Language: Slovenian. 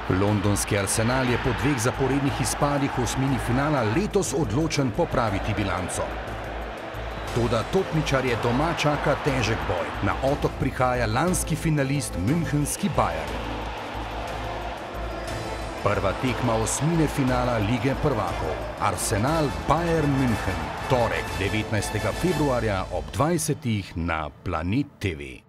Londonski Arsenal je po 2 zaporednih izpadih v osmini finala letos odločen popraviti bilanco. Toda topničarje doma čaka težek boj. Na Otok prihaja lanski finalist münchenski Bayern. Prva tekma osmine finala Lige prvakov. Arsenal Bayern München. Torek 19. februarja ob 20. na Planet TV.